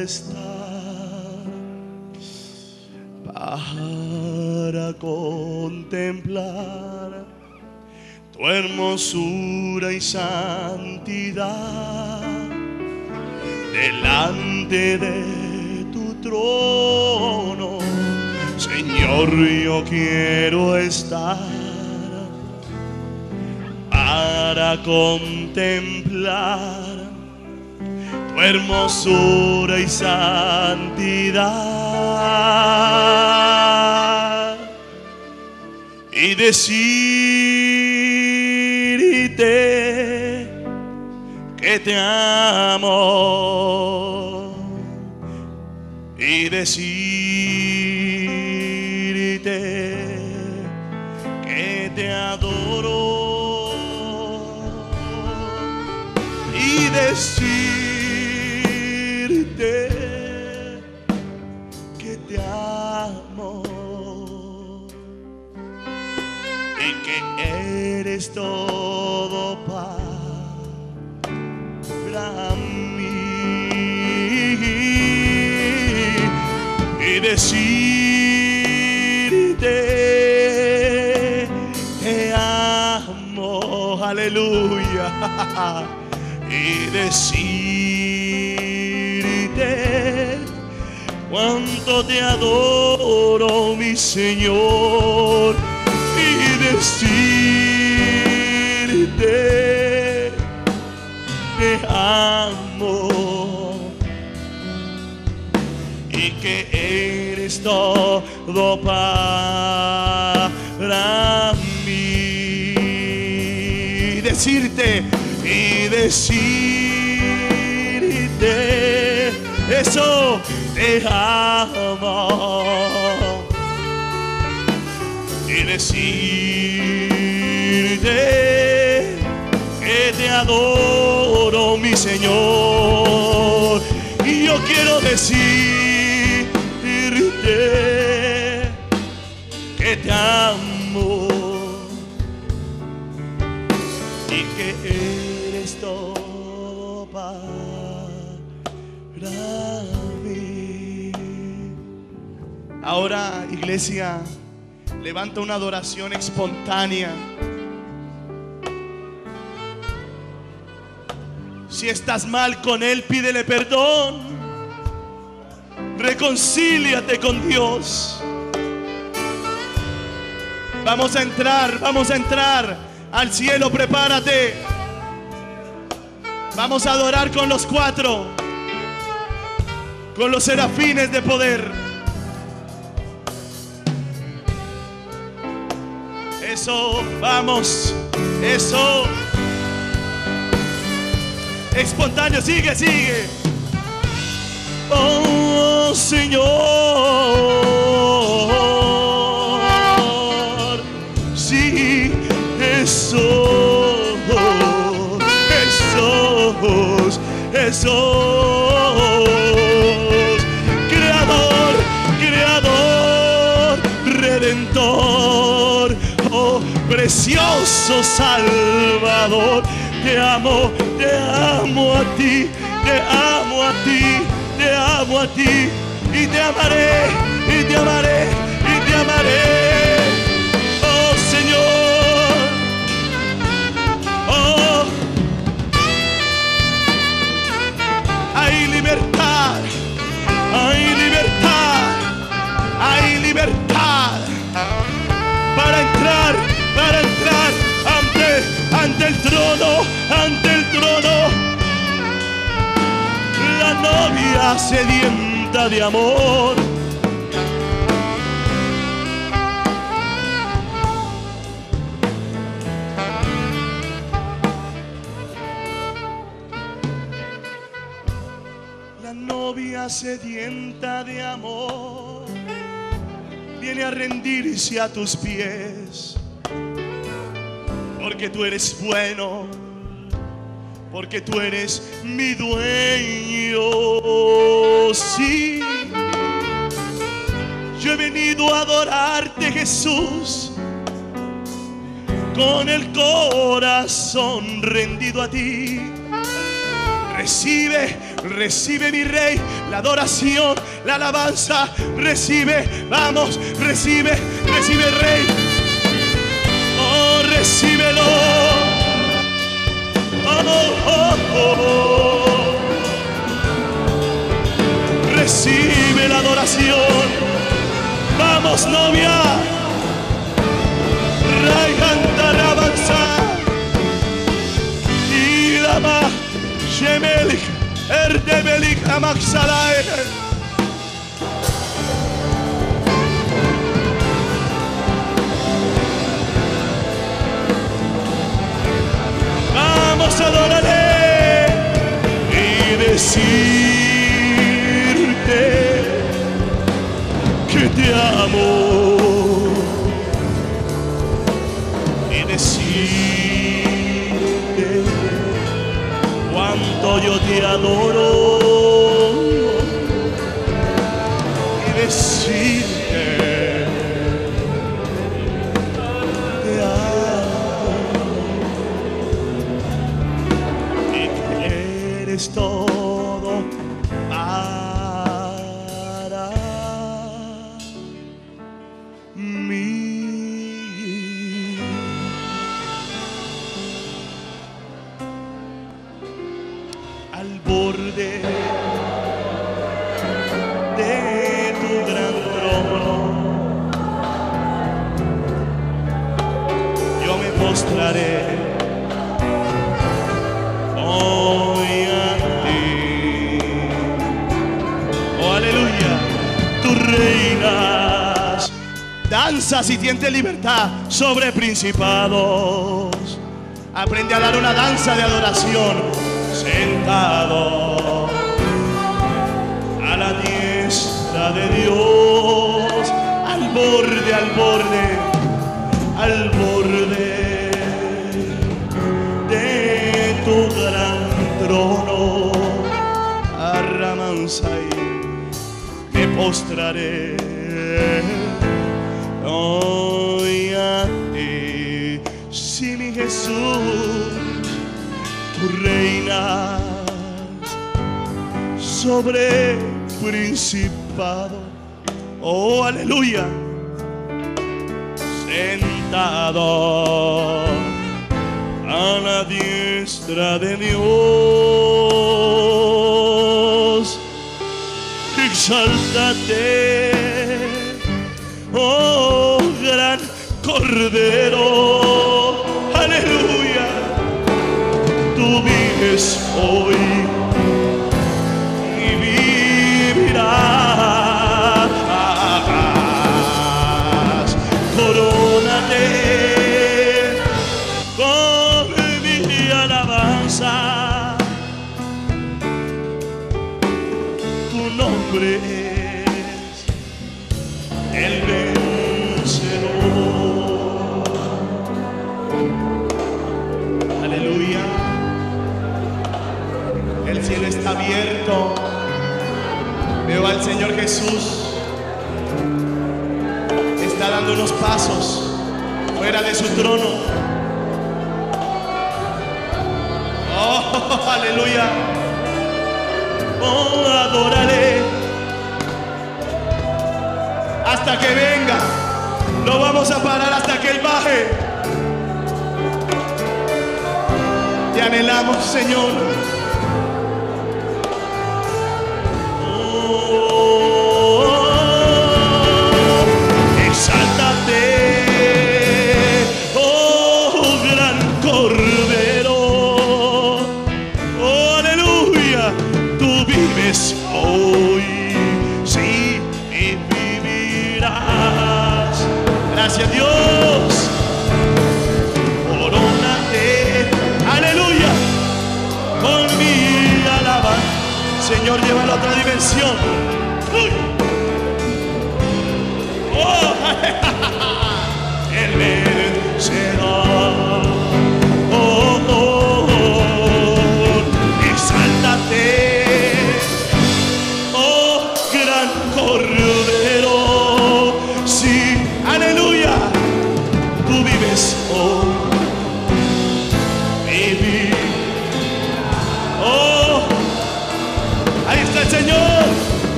estar para contemplar tu hermosura y santidad delante de tu trono. Señor, yo quiero estar para contemplar tu hermosura y santidad y decirte que te amo y decirte que te adoro y decirte que te amo y que eres todo para mí y decirte te amo, aleluya, y decirte cuánto te adoro, mi Señor, y decirte te amo y que eres todo para mí. Decirte y decirte eso, te amo y decirte que te adoro, mi Señor, y yo quiero decirte que te amo y que eres todo para mí. Ahora, iglesia, levanta una adoración espontánea. Si estás mal con Él, pídele perdón. Reconcíliate con Dios. Vamos a entrar al cielo, prepárate. Vamos a adorar con los cuatro, con los serafines de poder. Eso, vamos, eso. Espontáneo, sigue, sigue. Oh, Señor, sí, eso, Creador, Redentor, oh, precioso Salvador. Te amo a ti, te amo a ti, te amo a ti, y te amaré, y te amaré, y te amaré. Oh Señor, oh, hay libertad, hay libertad, hay libertad para entrar ante el trono, la novia sedienta de amor. La novia sedienta de amor viene a rendirse a tus pies. Porque tú eres bueno, porque tú eres mi dueño. Sí, yo he venido a adorarte, Jesús, con el corazón rendido a ti. Recibe Recibe, mi Rey, la adoración, la alabanza. Recibe, vamos, recibe, recibe, Rey. Oh, recíbelo. Recibe la adoración. Vamos, novia. Ray cantar avanza. Y dama Shemelik Erdebelik Amaxalae. Vamos a adorarle y decirte que te amo, y decirte cuánto yo te adoro, y decirte te amo y que eres todo para mí. Al borde de tu gran trono yo me postraré hoy a ti. Oh, aleluya. Tú reinas, danzas y tienes libertad sobre principados. Aprende a dar una danza de adoración sentado a la diestra de Dios, al borde, al borde, al borde de tu gran trono. Arramansai, me postraré hoy a ti. Sí, mi Jesús, tú reinas sobre principado. Oh, aleluya. Sentado a la diestra de Dios, exáltate, oh gran Cordero. Aleluya. Tú vives hoy y vivirás. Corónate con mi alabanza. Tu nombre es el vencedor. Aleluya. El cielo está abierto. Veo al Señor Jesús. Está dando unos pasos fuera de su trono. Oh, aleluya. Oh, adórale hasta que venga. No vamos a parar hasta que Él baje. Te anhelamos, Señor. Exáltate, oh gran Cordero. Oh, aleluya. Tú vives hoy, sí, y vivirás. Gracias, Dios. Corónate, aleluya, con mi alabanza. Señor, llévalo a otra dimensión. Uy. Oh, el vencedor. Oh, oh, oh. Exáltate, oh gran Cordero. Sí, aleluya. Tú vives hoy. Baby. Oh,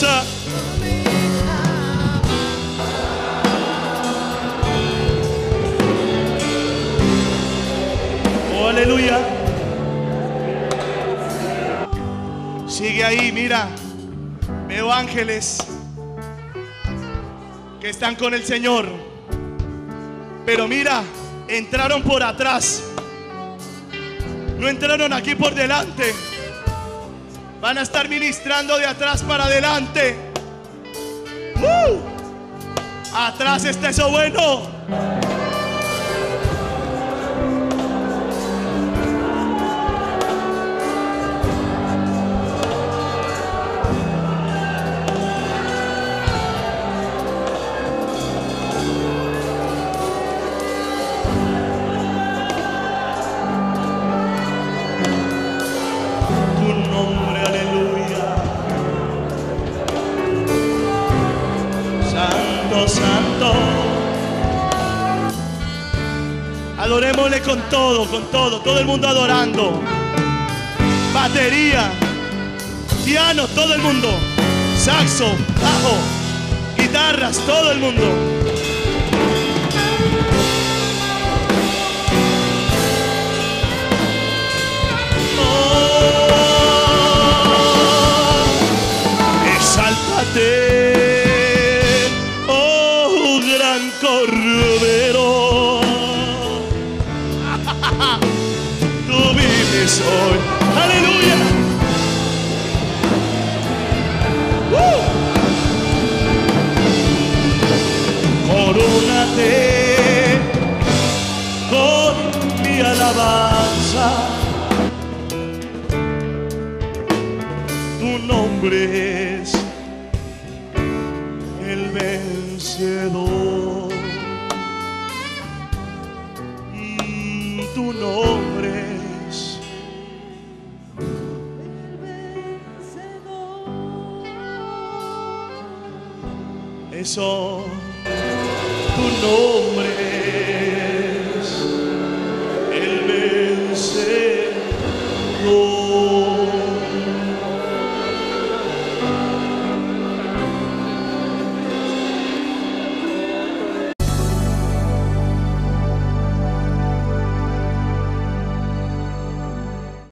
poderosa. Oh, aleluya. Sigue ahí, mira. Veo ángeles que están con el Señor. Pero mira, entraron por atrás. No entraron aquí por delante. Van a estar ministrando de atrás para adelante. Atrás está eso bueno. Adorémosle con todo el mundo adorando. Batería, piano, todo el mundo. Saxo, bajo, guitarras, todo el mundo. Oh, exáltate, oh gran Cordero. Tú vives hoy, aleluya. Corónate con mi alabanza. Tu nombre es el vencedor. Tu nombre es el vencedor. Eso, tu nombre.